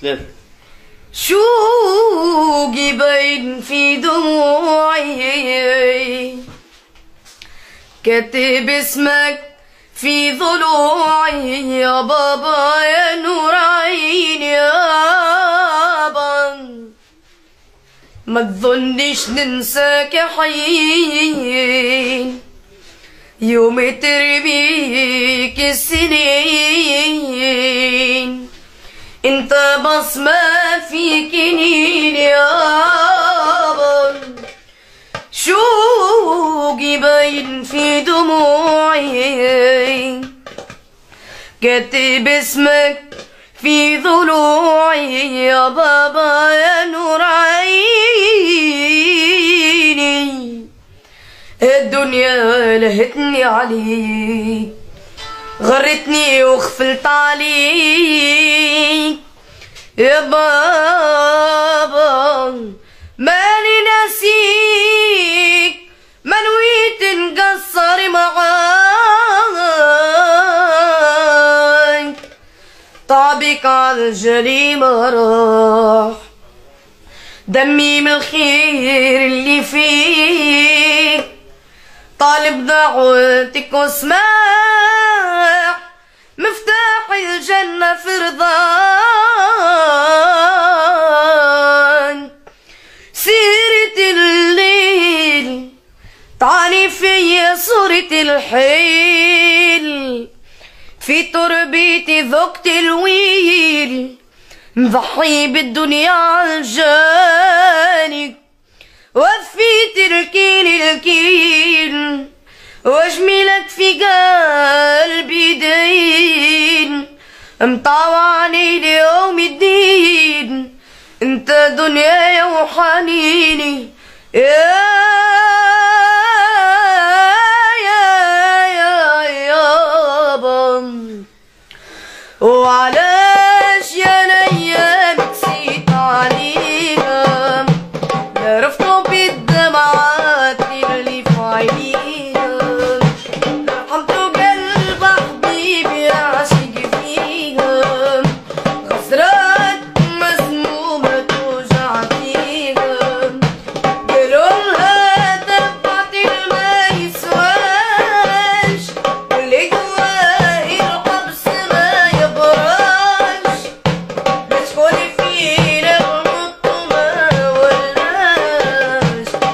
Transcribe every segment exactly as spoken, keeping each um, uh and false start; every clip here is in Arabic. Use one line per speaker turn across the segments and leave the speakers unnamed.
شوقي باين في دموعي، كاتب اسمك في ضلوعي يا بابا يا نور عيني يابا. ما تظنش ننساك يا حين يوم ترميك السنين، انت بصمة في كنين يابا. شوقي باين في دموعي، كاتب اسمك في ضلوعي يا بابا يا نور عيني. الدنيا لهتني عليك، غرتني وغفلت عليك يا بابا. ماني ناسيك، ما نويت نقصر معاك، طعبك على الجريمة راح، دمي من الخير اللي فيك، طالب دعوتك واسمع مفتاح الجنة في رضاك. سيرة الليل طعني فيا صورة الحيل، في تربيتي ذقت الويل، مضحي بالدنيا عالجانك، وفيت الكيل الكيل، واجملك في قلبي دين، مطاوعني ليوم الدين، انت دنياي وحنيني يا يا يا يابا. وعلاش يا نيام نسيت عليها، لا رفضوا بالدمعات اللي في عينيها، رحمتوا قلب حبيبي عاشق فيها، خسرات مسمومة توجع فيها، قالوا لها دفعت ما يسواش، واللي جواه الحبس ما يبراش، لا تقولي فينا غلط وما ولاش،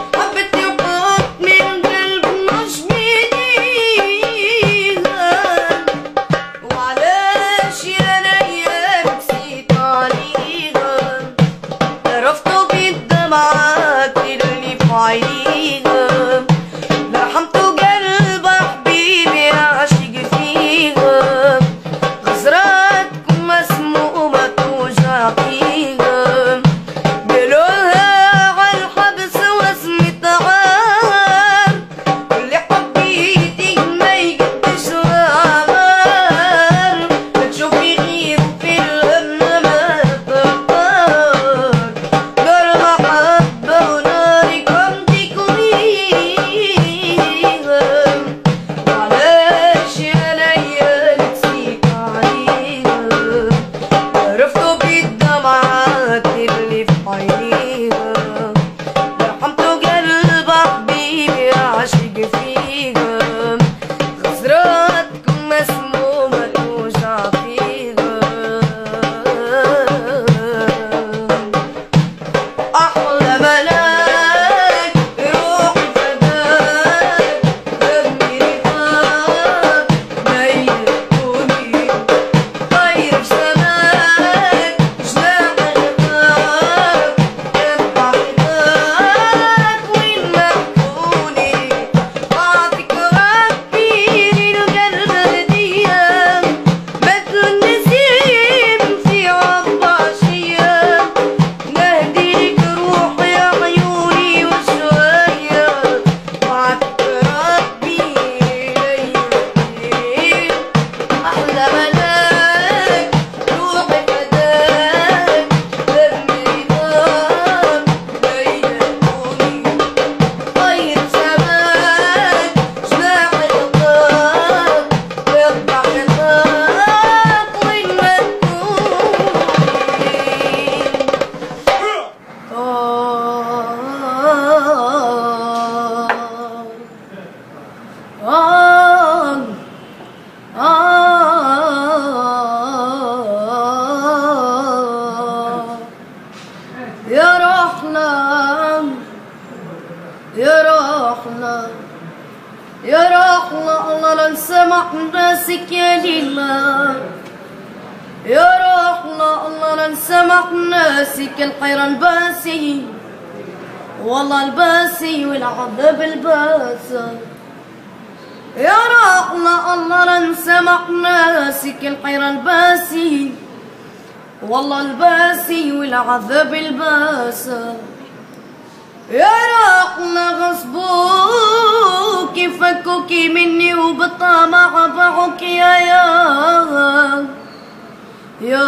رحلة يا رحلة الله لا نسمع راسك يا ليلى يا رحلة الله لا نسمع ناسك الحيرة الباسي والله الباسي والعذاب الباسي يا رحلة الله لا نسمع ناسك الحيرة الباسي والله الباسي والعذاب الباسي يا رحلة غصبوك فكوك مني وبالطمع باعوك يا يا يا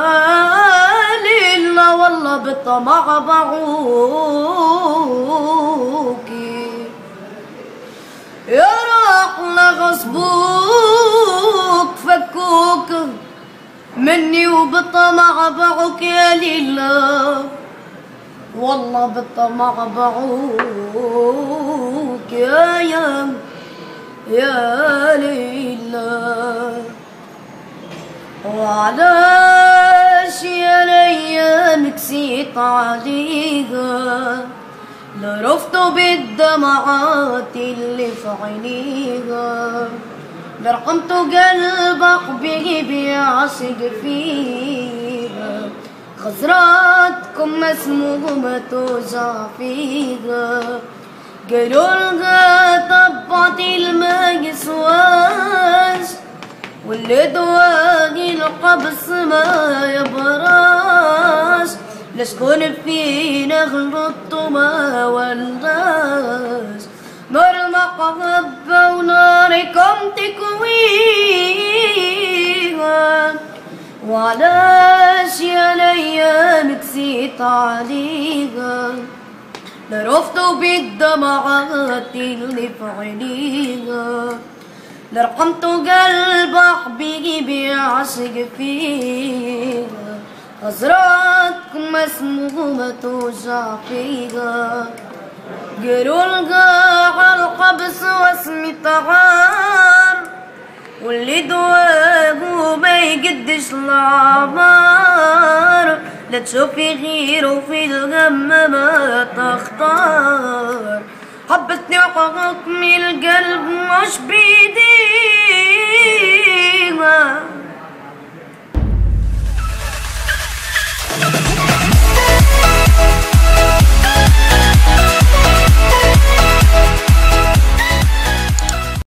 ليلى والله بالطمع باعوك يا رحلة غصبوك فكوك مني وبالطمع باعوك يا ليلى والله بالطمع باعوك يا يا يا ليلى وعلاش يا ليام كسيت عليها لرفت بالدمعات اللي في عينيها لرقمت قلب حبيبي يعشق فيها خزراتكم مسمومة توجع فيها قالوا لها طبعت الماء يسواش واللي دواقي القبص ما يبراش لشكون فينا غلطت ما ولاش نار المحبة وناركم تكويها وعلاش يا ليام كسيت عليها لرفت بالدمعات اللي في عينيها لرقمت قلب حبيبي يعشق فيها غزراتكم مسمومة توجع فيها قالوا لها عالقبس واسمي طعار واللي دواقو ما يقدش العمار لا تشوفي غيره في الغم ما تختار حبتني وحكمي القلب مش بيه